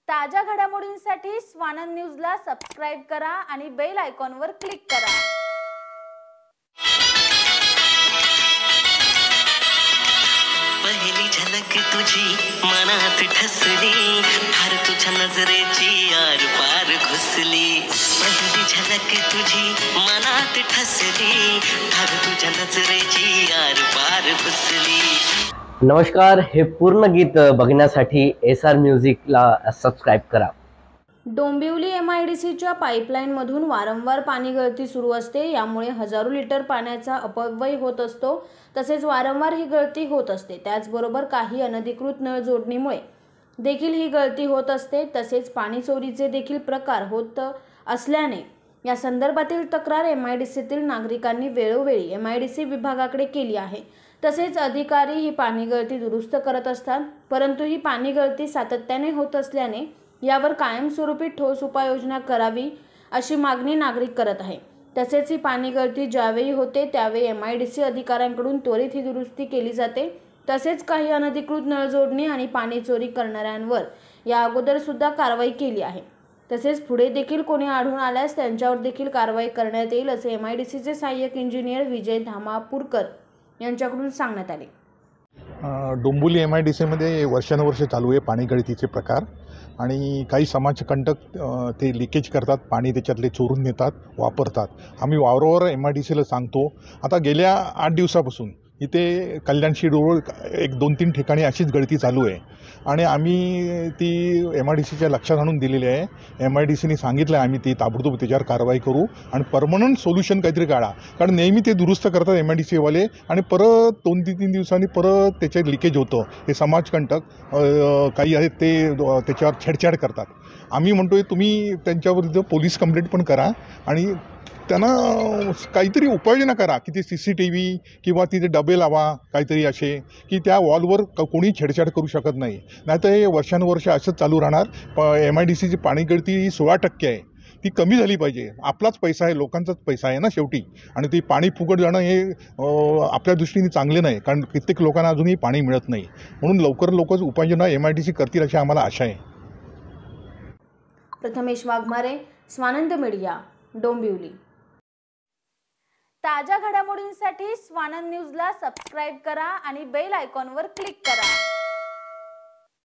ताज्या घडामोडींसाठी स्वानंद न्यूजला सबस्क्राइब करा आणि बेल आयकॉनवर क्लिक करा। पहिली झलक तुझी मनात ठसली, फार तुझ्या नजरेची आर पार घुसली। पहिली झलक तुझी मनात ठसली, फार तुझ्या नजरेची आर पार घुसली। नमस्कार, हे पूर्ण गीत बघण्यासाठी SR म्युझिकला सबस्क्राइब करा। डोंबिवली MIDCच्या पाईपलाईनमधून वारंवार पाणी गळती सुरू असते। यामुळे हजारो लिटर पाण्याचा अपव्यय होत असतो। तसेच वारंवार ही गळती होत असते। त्याचबरोबर काही अनधिकृत नळ जोडणीमुळे देखील ही गळती होत असते। तसेच पाणी चोरीचे देखील प्रकार होत असल्याने या संदर्भातील तक्रार MIDCतील नागरिकांनी वेळोवेळी MIDC विभागाकडे केली आहे। तसेच अधिकारी ही पाणी गळती दुरुस्त करत असतात, परंतु ही पाणी गळती सातत्याने होत असल्याने यावर कायमस्वरूपी ठोस उपाययोजना करावी अशी मागणी नागरिक करत आहे। तसेच ही पाणी गळती ज्यावेळी होते त्यावेळी MIDC अधिकाऱ्यांकडून त्वरित ही दुरुस्ती केली जाते। तसेच काही अनधिकृत नळ जोडणी आणि पाणी चोरी करणाऱ्यांवर या अगोदर सुद्धा कारवाई केली आहे। तसेच पुढे देखील कोणी आढळून आल्यास त्यांच्यावर देखील कारवाई करण्यात येईल असे MIDCचे सहाय्यक इंजिनियर विजय धामापूरकर यांच्याकडून सांगण्यात आले। डोंबिवली MIDC मध्ये वर्षानुवर्षे चालू आहे पाणी गळतीचे प्रकार आणि काही समाजकंटक ते लिकेज करतात, पाणी त्याच्यातले चोरून नेतात, वापरतात। आम्ही वारंवार MIDCला सांगतो। आता गेल्या 8 दिवसापासून इथे कल्याणशी रोड 1-2-3 ठिकाणी अशीच गळती चालू आहे आणि आम्ही ती MIDCच्या लक्षात आणून दिलेली आहे। MIDCने सांगितलं आहे आम्ही ती ताबडतोब त्याच्यावर कारवाई करू आणि परमनंट सोल्युशन काहीतरी काढा, कारण नेहमी ते दुरुस्त करतात MIDCवाले आणि परत 2-3 दिवसांनी परत त्याचे लिकेज होतं। हे समाजकंटक काही आहेत ते त्याच्यावर छेडछाड करतात। आम्ही म्हणतोय तुम्ही त्यांच्यावर पोलीस कंप्लेंट पण करा आणि त्यांना काहीतरी उपाययोजना करा की ते CCTV किंवा तिथे डबे लावा काहीतरी असे की त्या वॉलवर कोणी छेडछाड करू शकत नाही। नाहीतर हे वर्षानुवर्ष असंच चालू राहणार। MIDCची पाणी गळती 16% आहे, ती कमी झाली पाहिजे। आपलाच पैसा आहे, लोकांचाच पैसा आहे ना शेवटी, आणि ती पाणी फुकट जाणं हे आपल्या दृष्टीने चांगले नाही, कारण कित्येक लोकांना अजूनही पाणी मिळत नाही। म्हणून लवकर उपाययोजना MIDC करतील अशी आम्हाला आशा आहे। प्रथमेश वाघमारे, स्वानंद मीडिया, डोंबिवली। ताज्या घडामोडींसाठी स्वानंद न्यूजला सबस्क्राइब करा आणि बेल आयकॉनवर क्लिक करा।